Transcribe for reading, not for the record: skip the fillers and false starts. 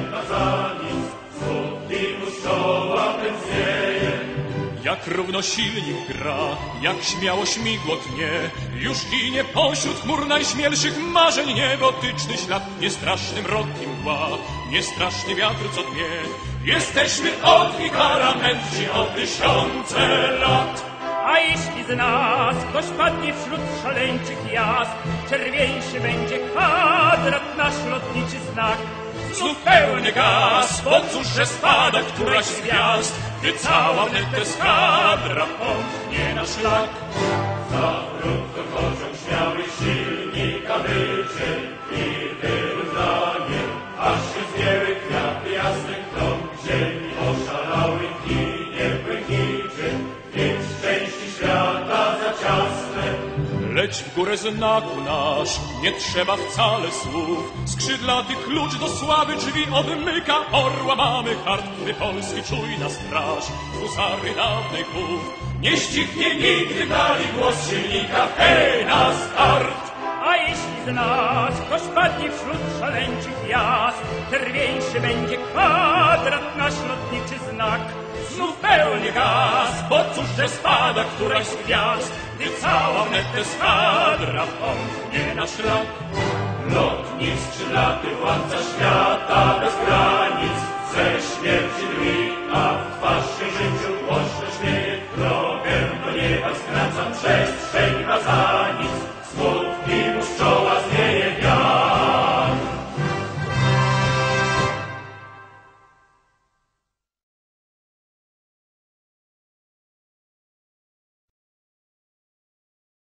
ma za nic, smutki mu z czoła pędznieje. Jak równo silnik gra, jak śmiało śmigło tnie, już ginie pośród chmur najśmielszych marzeń niebotyczny ślad, niestraszny mrok i mgła, niestraszny wiatr co dnie. Jesteśmy od Ikara mędrci o tysiące lat. A jeśli z nas ktoś padnie wśród szaleńczych jazd, czerwieńszy będzie kwadrat, nasz lotniczy znak. Znów pełny gaz, bo cóż, że spada któraś z gwiazd, gdy cała wnet eskadra pomknie na szlak. Za krótko pociąg śmiały silnika wycie i wyrównanie, aż się zgięły kwiaty jasnych krąg ziemi oszalały i niebłękicie, więc części świata za ciasne. Leć w górę znaku nasz, nie trzeba wcale słów. Skrzydlaty klucz do sławy drzwi odmyka. Orła mamy hart, gdy Polski czujna straż, husary dawnych głów. Nie ścichnie nigdy dali głos silnika, hej, na start! A jeśli z nas ktoś padnie wśród szaleńczych jazd, czerwieńszy będzie kwadrat, nasz lotniczy znak. Znów pełny gaz, bo cóż, że spada któraś z gwiazd, gdy cała wnet eskadra pomknie na szlak. Lotnik skrzydlaty, władca świata bez granic, ze śmierci drwi, a w twarz się życiu głośno śmieje. Drogę do nieba skracam, przestrzeń ma za